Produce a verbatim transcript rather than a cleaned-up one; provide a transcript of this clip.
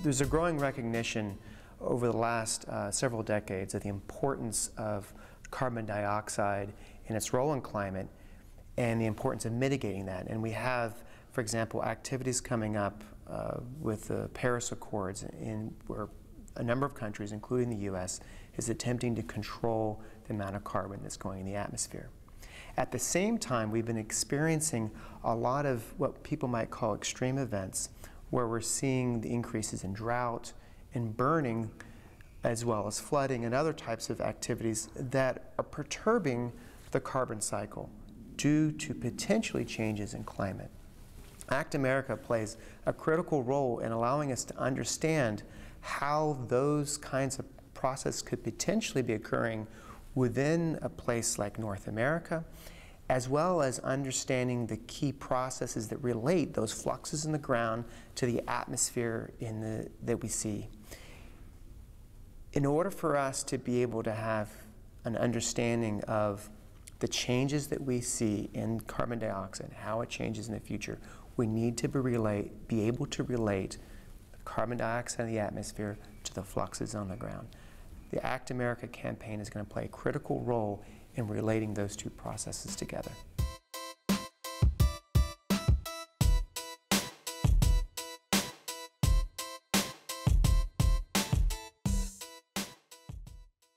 there's a growing recognition over the last uh, several decades of the importance of carbon dioxide and its role in climate and the importance of mitigating that. And we have, for example, activities coming up uh, with the Paris Accords in where a number of countries, including the U S, is attempting to control the amount of carbon that's going in the atmosphere. At the same time, we've been experiencing a lot of what people might call extreme events, where we're seeing the increases in drought and burning, as well as flooding and other types of activities that are perturbing the carbon cycle due to potentially changes in climate. ACT America plays a critical role in allowing us to understand how those kinds of processes could potentially be occurring within a place like North America, as well as understanding the key processes that relate those fluxes in the ground to the atmosphere in the, that we see. In order for us to be able to have an understanding of the changes that we see in carbon dioxide, how it changes in the future, we need to be, relate, be able to relate carbon dioxide in the atmosphere to the fluxes on the ground. The ACT America campaign is going to play a critical role in relating those two processes together.